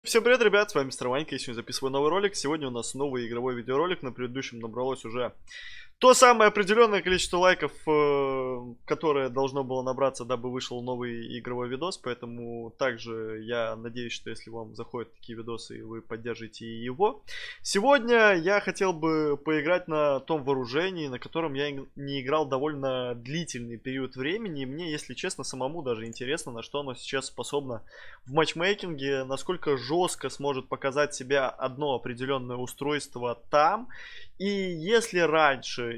Всем привет, ребят, с вами Мистер Ванька, я сегодня записываю новый ролик. Сегодня у нас новый игровой видеоролик, на предыдущем набралось уже то самое определенное количество лайков, которое должно было набраться, дабы вышел новый игровой видос. Поэтому также я надеюсь, что если вам заходят такие видосы, вы поддержите и его. Сегодня я хотел бы поиграть на том вооружении, на котором я не играл довольно длительный период времени. И мне, если честно, самому даже интересно, на что оно сейчас способно в матчмейкинге, насколько жестко сможет показать себя одно определенное устройство там. И если раньше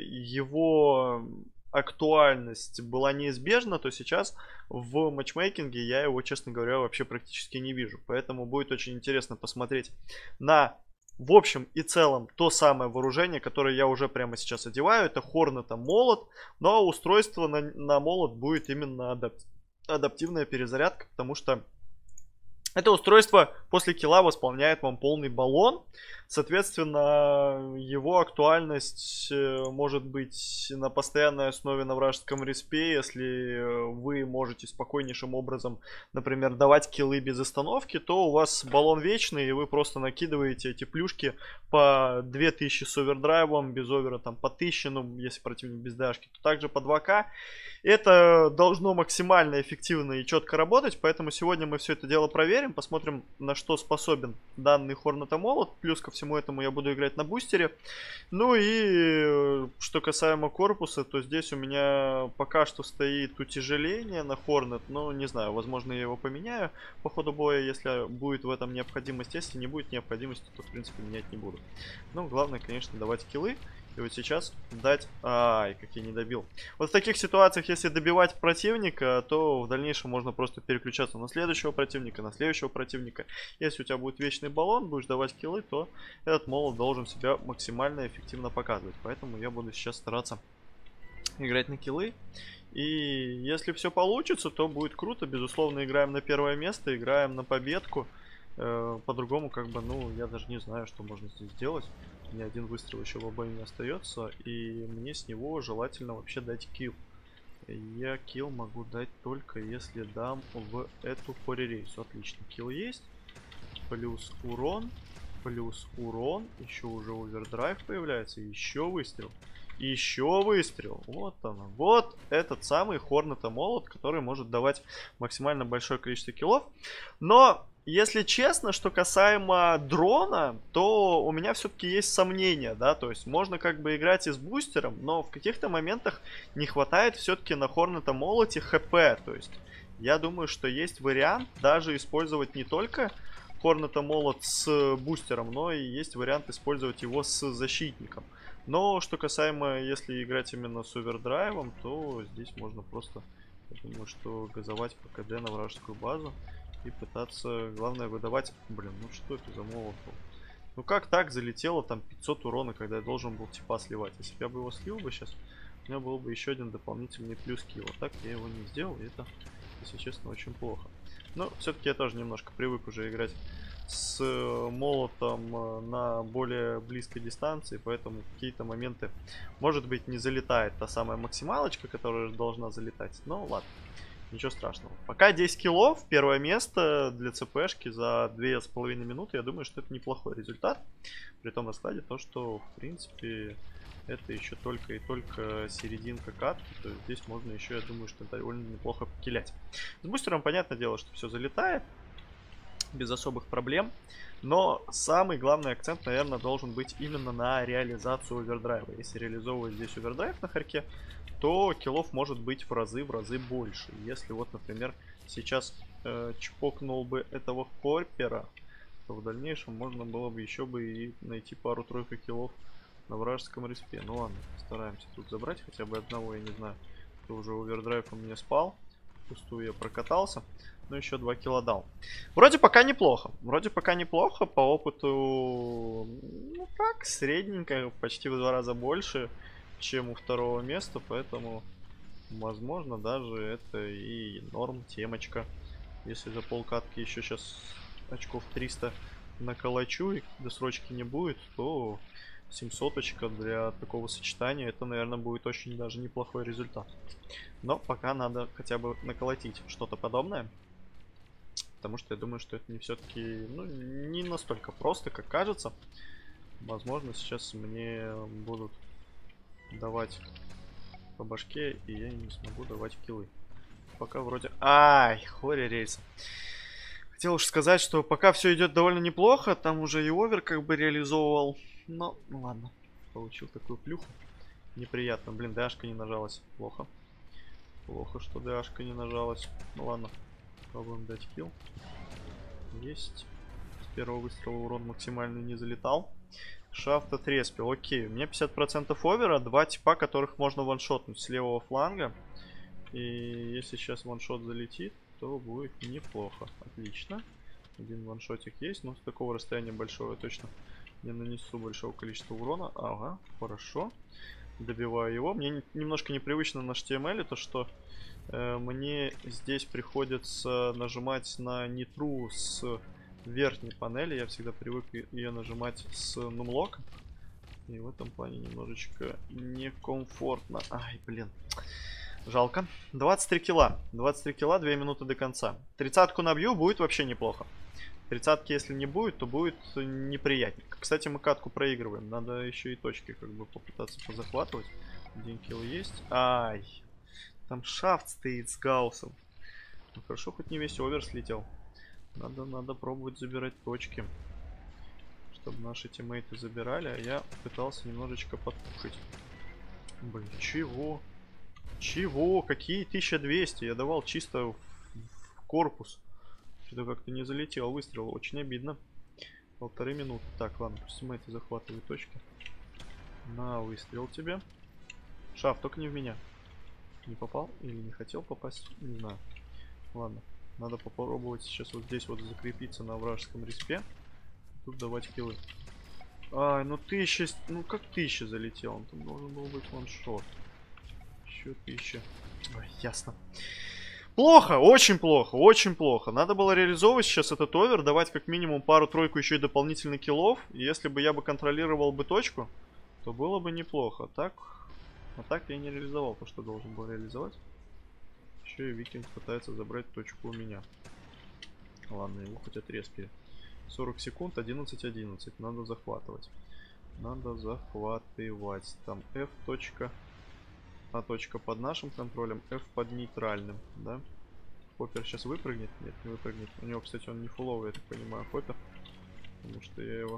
его актуальность была неизбежна, то сейчас в матчмейкинге я его, честно говоря, вообще практически не вижу. Поэтому будет очень интересно посмотреть на, в общем и целом, то самое вооружение, которое я уже прямо сейчас одеваю. Это Hornet молот, но устройство на молот будет именно адаптивная перезарядка, потому что это устройство после килла восполняет вам полный баллон. Соответственно, его актуальность может быть на постоянной основе на вражеском респе, если вы можете спокойнейшим образом, например, давать киллы без остановки, то у вас баллон вечный, и вы просто накидываете эти плюшки по 2000 с овердрайвом, без овера там по 1000, ну, если противник без дашки, то также по 2К. Это должно максимально эффективно и четко работать, поэтому сегодня мы все это дело проверим, посмотрим, на что способен данный Hornet молот. Плюс ко всему этому я буду играть на бустере. Ну и что касаемо корпуса, то здесь у меня пока что стоит утяжеление на Hornet, но не знаю, возможно я его поменяю по ходу боя, если будет в этом необходимость. Если не будет необходимости, то в принципе менять не буду. Ну, главное, конечно, давать киллы. И вот сейчас дать... Ай, как я не добил. Вот в таких ситуациях, если добивать противника, то в дальнейшем можно просто переключаться на следующего противника, на следующего противника. Если у тебя будет вечный баллон, будешь давать киллы, то этот молот должен себя максимально эффективно показывать. Поэтому я буду сейчас стараться играть на киллы. И если все получится, то будет круто. Безусловно, играем на первое место, играем на победку. По-другому, как бы, ну, я даже не знаю, что можно здесь сделать. У меня один выстрел еще в обойме остается, и мне с него желательно вообще дать килл. Я килл могу дать только если дам в эту хоррорейсу. Отлично, килл есть. Плюс урон, еще уже овердрайв появляется, еще выстрел. Еще выстрел. Вот оно. Вот этот самый Hornet молот, который может давать максимально большое количество киллов. Но, если честно, что касаемо дрона, то у меня все-таки есть сомнения, да, то есть можно как бы играть и с бустером, но в каких-то моментах не хватает все-таки на Hornet молоте хп, то есть я думаю, что есть вариант даже использовать не только Hornet молот с бустером, но и есть вариант использовать его с защитником. Но что касаемо, если играть именно с овердрайвом, то здесь можно просто, я думаю, что газовать по КД на вражескую базу и пытаться, главное, выдавать... Блин, ну что это за молот был? Ну как так залетело там 500 урона, когда я должен был типа сливать? Если бы я бы его слил бы сейчас, у меня был бы еще один дополнительный плюс килл. А так я его не сделал, и это, если честно, очень плохо. Но все-таки я тоже немножко привык уже играть с молотом на более близкой дистанции, поэтому какие-то моменты, может быть, не залетает та самая максималочка, которая должна залетать. Но ладно, ничего страшного. Пока 10 киллов, первое место для ЦПшки за 2,5 минуты, я думаю, что это неплохой результат. При том раскладе то, что, в принципе, это еще только и только серединка катки, то есть здесь можно еще, я думаю, что довольно неплохо покилять. С бустером, понятное дело, что все залетает без особых проблем, но самый главный акцент, наверное, должен быть именно на реализацию овердрайва. Если реализовывать здесь овердрайв на харьке, то киллов может быть в разы больше. Если вот, например, сейчас чпокнул бы этого хорпера, то в дальнейшем можно было бы еще бы и найти пару-тройку киллов на вражеском респе. Ну ладно, стараемся тут забрать хотя бы одного, я не знаю, кто уже овердрайв у меня спал. Пустую я прокатался, но еще 2 килла дал. Вроде пока неплохо. Вроде пока неплохо. По опыту, ну так, средненько, почти в 2 раза больше, чем у второго места. Поэтому, возможно, даже это и норм, темочка. Если за полкатки еще сейчас очков 300 наколочу и досрочки не будет, то 700-очка для такого сочетания, это, наверное, будет очень даже неплохой результат. Но пока надо хотя бы наколотить что-то подобное. потому что я думаю, что это не все-таки, ну, не настолько просто, как кажется. Возможно, сейчас мне будут давать по башке, и я не смогу давать киллы. Пока вроде... Ай, хоре рейс. Хотел уж сказать, что пока все идет довольно неплохо, там уже и овер как бы реализовывал. Но, ну ладно, получил такую плюху. Неприятно. Блин, ДАшка не нажалась. Плохо. Плохо, что ДАшка не нажалась. Ну ладно, попробуем дать килл. Есть. С первого выстрела урон максимальный не залетал. Шафт отреспил. Окей, у меня 50% овера. Два типа, которых можно ваншотнуть с левого фланга. И если сейчас ваншот залетит, то будет неплохо. Отлично. Один ваншотик есть, но с такого расстояния большого я точно не нанесу большого количества урона. Ага, хорошо. Добиваю его. Мне немножко непривычно на HTML то, что мне здесь приходится нажимать на нитру с верхней панели. Я всегда привык ее нажимать с нумлока. И в этом плане немножечко некомфортно. Ай, блин. Жалко. 23 килла. 23 килла, 2 минуты до конца. 30-ку набью, будет вообще неплохо. 30-ки, если не будет, то будет неприятненько. Кстати, мы катку проигрываем. Надо еще и точки как бы попытаться позахватывать. 1 килл есть. Ай. Там шафт стоит с гаусом. Ну, хорошо, хоть не весь овер слетел. Надо пробовать забирать точки. Чтобы наши тиммейты забирали, а я пытался немножечко подпушить. Блин, чего? Чего? Какие 1200? Я давал чисто в корпус. Что-то как-то не залетел выстрел. Очень обидно. 1,5 минуты. Так, ладно, пусть тиммейты захватывают точки. На выстрел тебе. Шаф, только не в меня. Не попал или не хотел попасть? Не знаю. Ладно. Надо попробовать сейчас вот здесь вот закрепиться на вражеском респе. Тут давать киллы. Ай, ну 1000... Ну как 1000 залетел? Он там должен был быть ваншот. Еще 1000. Ой, ясно. Плохо, очень плохо, очень плохо. Надо было реализовывать сейчас этот овер, давать как минимум пару-тройку еще и дополнительных киллов. И если бы я бы контролировал бы точку, то было бы неплохо. А так я не реализовал то, что должен был реализовать. Еще и Викинг пытается забрать точку у меня. Ладно, его хоть отреспили. 40 секунд, 11-11. Надо захватывать. Надо захватывать. Там F точка. А точка под нашим контролем, F под нейтральным, да? Хоппер сейчас выпрыгнет? Нет, не выпрыгнет. У него, кстати, он не фуловый, я так понимаю, Хоппер. Потому что я его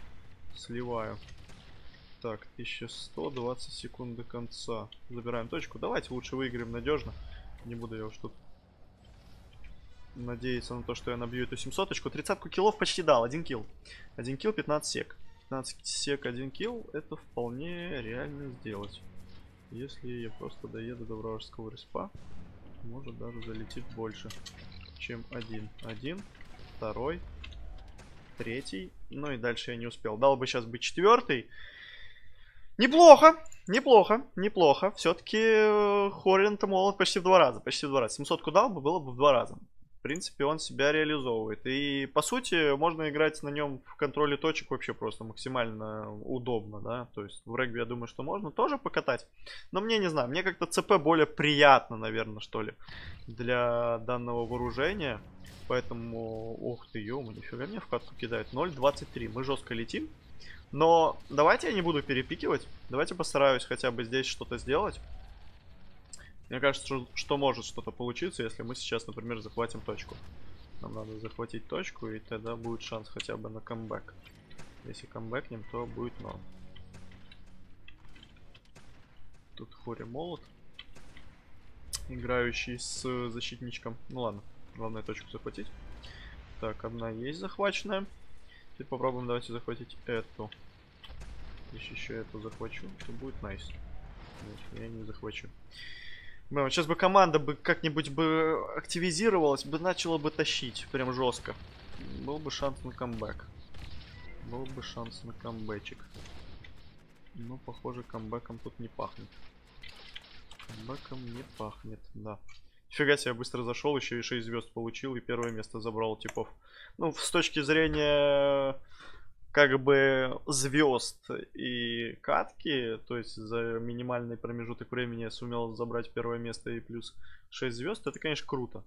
сливаю. Так, 1120 секунд до конца. Забираем точку. Давайте лучше выиграем надежно. Не буду я уж тут надеяться на то, что я набью эту 700-очку. 30-ку киллов почти дал. 1 килл. 1 килл, 15 сек. 15 сек, 1 килл. Это вполне реально сделать. Если я просто доеду до вражеского респа, может даже залетит больше, чем один. Один, второй, третий. Ну и дальше я не успел. Дал бы сейчас быть четвертый. Неплохо, неплохо, неплохо. Все-таки Хорин-то молод почти в 2 раза. Почти в 2 раза. 700-ку дал бы, было бы в 2 раза. В принципе, он себя реализовывает. И, по сути, можно играть на нем в контроле точек вообще просто максимально удобно, да. То есть в регби, я думаю, что можно тоже покатать. Но мне, не знаю, мне как-то ЦП более приятно, наверное, что ли, для данного вооружения. Поэтому, ух ты, ё, нифига мне в катку кидает. 0.23, мы жестко летим. Но давайте я не буду перепикивать. Давайте постараюсь хотя бы здесь что-то сделать. Мне кажется, что может что-то получиться, если мы сейчас, например, захватим точку. Нам надо захватить точку, и тогда будет шанс хотя бы на камбэк. Если камбэкнем, то будет норм. Тут Хори молот, играющий с защитничком. Ну ладно, главное точку захватить. Так, одна есть захваченная. Теперь попробуем, давайте захватить эту. Если еще эту захвачу, то будет найс. Нет, я не захвачу. Блин, сейчас бы команда бы как-нибудь бы активизировалась, бы начала бы тащить прям жестко. Был бы шанс на камбэк. Был бы шанс на камбэчик. Но, похоже, камбэком тут не пахнет. Камбэком не пахнет, да. Фига себе, быстро зашел, еще и 6 звезд получил и первое место забрал типов. Ну, с точки зрения как бы звезд и катки, то есть за минимальный промежуток времени я сумел забрать первое место и плюс 6 звезд, это, конечно, круто.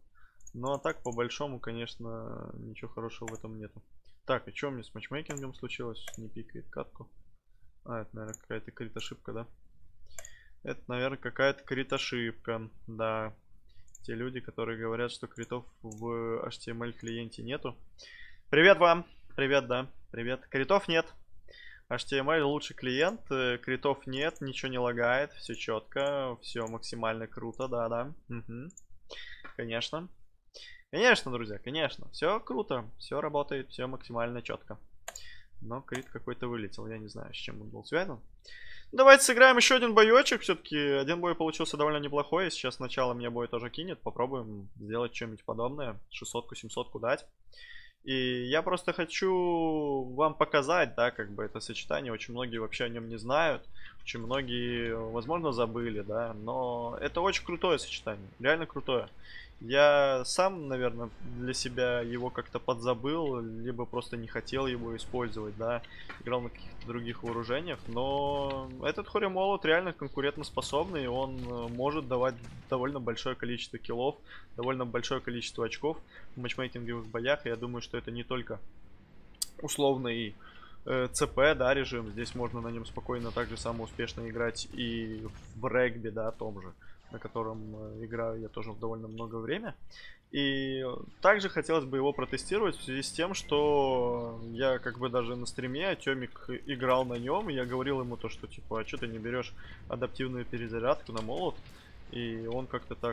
Ну, а так, по большому, конечно, ничего хорошего в этом нету. Так, и что у меня с матчмейкингом случилось? Не пикает катку. А, это, наверное, какая-то крит-ошибка, да? Это, наверное, какая-то крит-ошибка, да. Те люди, которые говорят, что критов в HTML клиенте нету. Привет вам! Привет, да. Привет. Критов нет. HTML лучший клиент, критов нет, ничего не лагает, все четко, все максимально круто, да-да. Угу. Конечно. Конечно, друзья, конечно. Все круто, все работает, все максимально четко. Но крит какой-то вылетел, я не знаю, с чем он был связан. Давайте сыграем еще один боечек. Все-таки один бой получился довольно неплохой. Сейчас сначала мне бой тоже кинет. Попробуем сделать что-нибудь подобное. 600-ку, 700-ку дать. И я просто хочу вам показать, да, как бы это сочетание. Очень многие вообще о нем не знают. Очень многие, возможно, забыли, да. Но это очень крутое сочетание. Реально крутое. Я сам, наверное, для себя его как-то подзабыл, либо просто не хотел его использовать, да. Играл на каких-то других вооружениях. Но этот Хори Молот реально конкурентоспособный. Он может давать довольно большое количество киллов, довольно большое количество очков в матчмейкинговых боях. Я думаю, что это не только условный ЦП, да, режим. Здесь можно на нем спокойно так же само успешно играть и в регби, да, том же, на котором играю я тоже в довольно много время. И также хотелось бы его протестировать в связи с тем, что я как бы даже на стриме, Тёмик играл на нем, и я говорил ему то, что типа, а что ты не берешь адаптивную перезарядку на молот? И он как-то так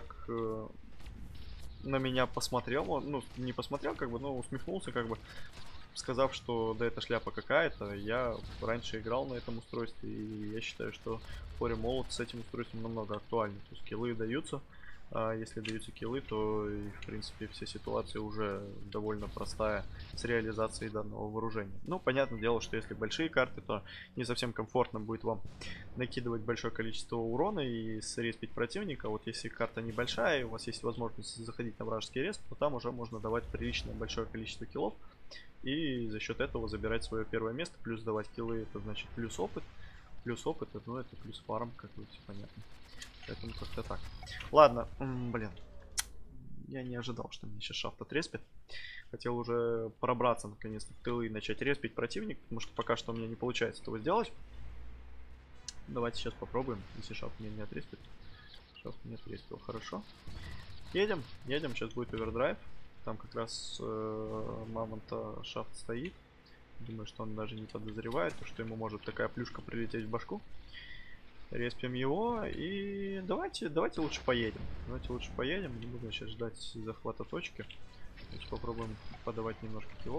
на меня посмотрел, он, ну, не посмотрел, как бы, но усмехнулся, как бы, сказав, что да, это шляпа какая-то. Я раньше играл на этом устройстве, и я считаю, что Хори Молот с этим устройством намного актуальнее. То есть киллы даются, а если даются киллы, то и, в принципе, вся ситуация уже довольно простая с реализацией данного вооружения. Ну, понятное дело, что если большие карты, то не совсем комфортно будет вам накидывать большое количество урона и среспить противника. Вот если карта небольшая, и у вас есть возможность заходить на вражеский респ, то там уже можно давать приличное большое количество киллов. И за счет этого забирать свое первое место, плюс давать киллы, это значит плюс опыт. Плюс опыт, ну это плюс фарм, как бы все понятно. Поэтому как-то так. Ладно, блин. Я не ожидал, что мне сейчас шафт отреспит. Хотел уже пробраться наконец-то в тылы и начать респить противник, потому что пока что у меня не получается этого сделать. Давайте сейчас попробуем, если шафт мне не отреспит. Шафт не отреспил, хорошо. Едем, едем, сейчас будет овердрайв. Там как раз мамонта шафт стоит. Думаю, что он даже не подозревает, что ему может такая плюшка прилететь в башку. Респим его и давайте лучше поедем. Давайте лучше поедем. Не буду сейчас ждать захвата точки. Давайте попробуем подавать немножко киллов.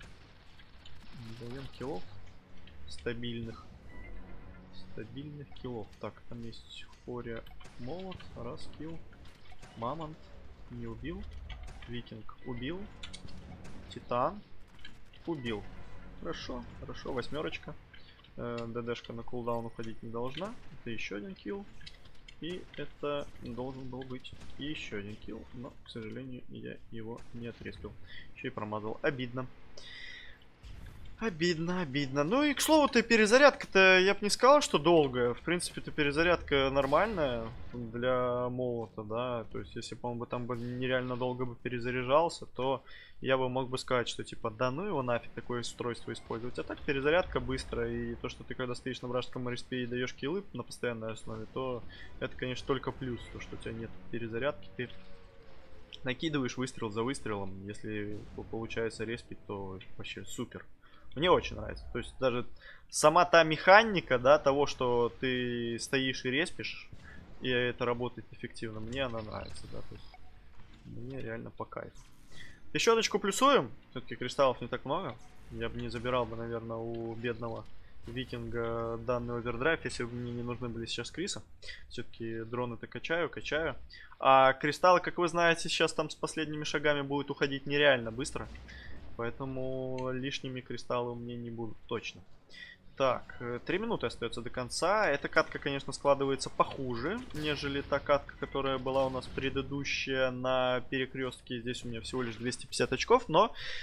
Даем киллов стабильных. Стабильных киллов. Так, там есть Хори Молот. Раз килл. Мамонт не убил. Викинг убил. Титан убил. Хорошо, хорошо, восьмерочка. ДДшка на кулдаун уходить не должна. Это еще один килл. И это должен был быть еще один килл. Но, к сожалению, я его не отреспил. Еще и промазал. Обидно. Обидно, обидно. Ну и, к слову-то, перезарядка-то, я бы не сказал, что долгая. В принципе-то перезарядка нормальная для молота, да. То есть, если бы он бы там нереально долго бы перезаряжался, то я бы мог бы сказать, что типа, да ну его нафиг такое устройство использовать. А так перезарядка быстрая. И то, что ты когда стоишь на вражеском респе и даешь киллы на постоянной основе, то это, конечно, только плюс. То, что у тебя нет перезарядки, ты накидываешь выстрел за выстрелом. Если получается респить, то вообще супер. Мне очень нравится. То есть даже сама та механика, да, того, что ты стоишь и респишь, и это работает эффективно, мне она нравится, да. То есть мне реально по кайфу. Еще точку плюсуем. Все-таки кристаллов не так много. Я бы не забирал бы, наверное, у бедного викинга данный овердрайв, если бы мне не нужны были сейчас Криса. Все-таки дроны-то качаю. А кристаллы, как вы знаете, сейчас там с последними шагами будут уходить нереально быстро. Поэтому лишними кристаллы у меня не будут точно. Так, 3 минуты остается до конца. Эта катка, конечно, складывается похуже, нежели та катка, которая была у нас предыдущая на перекрестке. Здесь у меня всего лишь 250 очков, но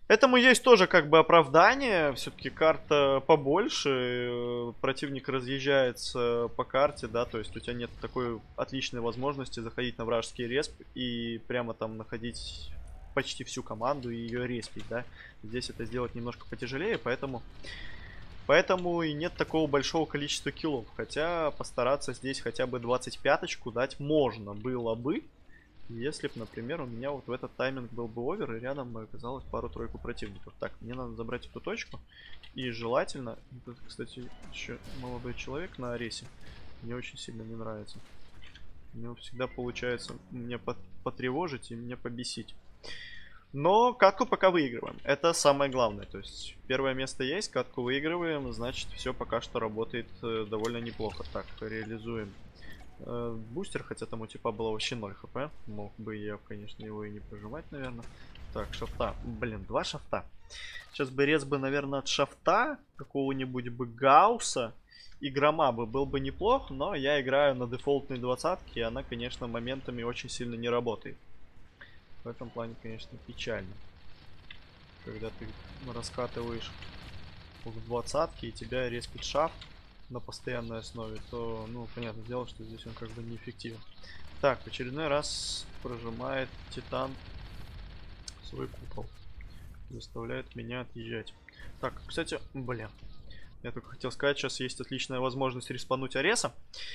Этому есть тоже как бы оправдание. Все-таки карта побольше. Противник разъезжается по карте, да. То есть у тебя нет такой отличной возможности заходить на вражеский респ и прямо там находить почти всю команду и ее респить, да. Здесь это сделать немножко потяжелее, поэтому и нет такого большого количества киллов. Хотя постараться здесь хотя бы 25-очку дать можно было бы. Если бы, например, у меня вот в этот тайминг был бы овер, и рядом оказалось пару-тройку противников. Так, мне надо забрать эту точку. И желательно... Тут, кстати, еще молодой человек на аресе. Мне очень сильно не нравится. У него всегда получается меня потревожить и меня побесить. Но катку пока выигрываем. Это самое главное. То есть первое место есть, катку выигрываем. Значит, все пока что работает довольно неплохо. Так, реализуем бустер, хотя там у типа было вообще 0 хп. Мог бы я, конечно, его и не прожимать, наверное. Так, шафта. Блин, 2 шафта. Сейчас бы рез бы, наверное, от шафта какого-нибудь бы Гаусса и Грома бы был бы неплох, но я играю на дефолтной 20-ке, и она, конечно, моментами очень сильно не работает. В этом плане, конечно, печально. Когда ты раскатываешь в 20-ке и тебя респит шафт на постоянной основе, то, ну, понятное дело, что здесь он как бы неэффективен. Так, в очередной раз прожимает Титан свой купол. Заставляет меня отъезжать. Так, кстати, блин. Я только хотел сказать, сейчас есть отличная возможность респануть Ареса.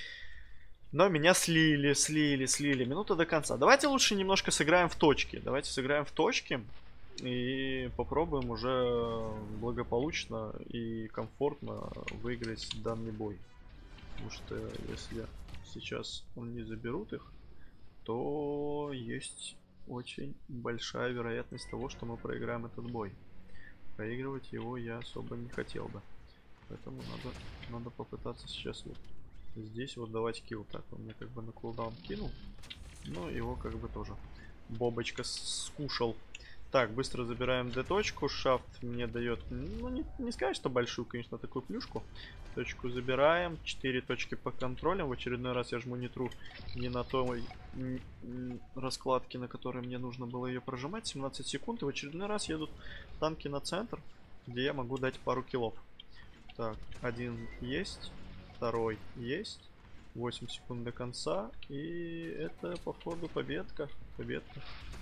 Но меня слили. Минута до конца. Давайте лучше немножко сыграем в точки. Давайте сыграем в точки. И попробуем уже благополучно и комфортно выиграть данный бой. Потому что если сейчас не заберут их, то есть очень большая вероятность того, что мы проиграем этот бой. Проигрывать его я особо не хотел бы. Поэтому надо попытаться сейчас вот здесь вот давать килл. Так, он мне как бы на кулдаун кинул. Но его как бы тоже бобочка скушал. Так, быстро забираем D-точку. Шафт мне дает, ну, не сказать, что большую, конечно, такую плюшку. Точку забираем. 4 точки по контролям. В очередной раз я жму нитру не на той раскладке, на которой мне нужно было ее прожимать. 17 секунд. И в очередной раз едут танки на центр, где я могу дать пару киллов. Так, один есть. Второй есть. 8 секунд до конца. И это, походу, победка. Победка.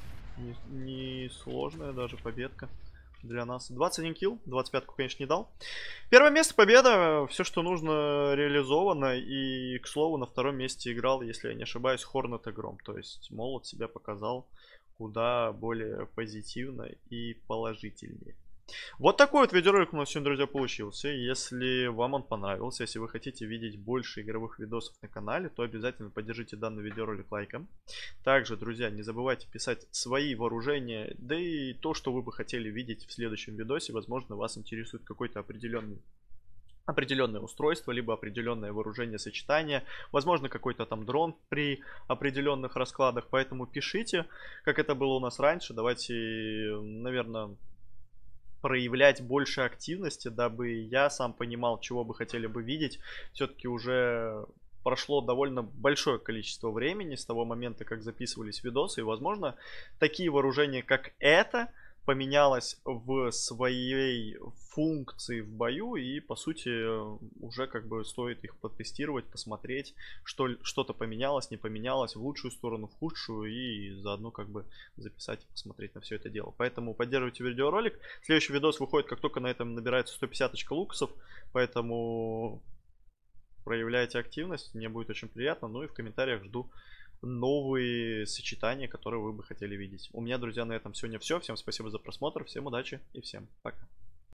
Не сложная даже победка для нас. 21 килл, 25-ку, конечно, не дал. Первое место, победа. Все, что нужно, реализовано. И, к слову, на втором месте играл, если я не ошибаюсь, Хорнет и Гром. То есть Молот себя показал куда более позитивно и положительнее. Вот такой вот видеоролик у нас сегодня, друзья, получился. Если вам он понравился, если вы хотите видеть больше игровых видосов на канале, то обязательно поддержите данный видеоролик лайком. Также, друзья, не забывайте писать свои вооружения, да и то, что вы бы хотели видеть в следующем видосе. Возможно, вас интересует какой-то определенное устройство, либо определенное вооружение сочетание, возможно, какой-то там дрон при определенных раскладах. Поэтому пишите, как это было у нас раньше. Давайте, наверное, проявлять больше активности, дабы я сам понимал, чего бы хотели бы видеть. Все-таки уже прошло довольно большое количество времени с того момента, как записывались видосы. И, возможно, такие вооружения, как это, поменялось в своей функции в бою. И, по сути, уже как бы стоит их потестировать, посмотреть, что-то поменялось, не поменялось, в лучшую сторону, в худшую. И заодно как бы записать и посмотреть на все это дело. Поэтому поддерживайте видеоролик. Следующий видос выходит, как только на этом набирается 150 очка лукасов. Поэтому проявляйте активность, мне будет очень приятно. Ну и в комментариях жду новые сочетания, которые вы бы хотели видеть. У меня, друзья, на этом сегодня все. Всем спасибо за просмотр, всем удачи и всем пока.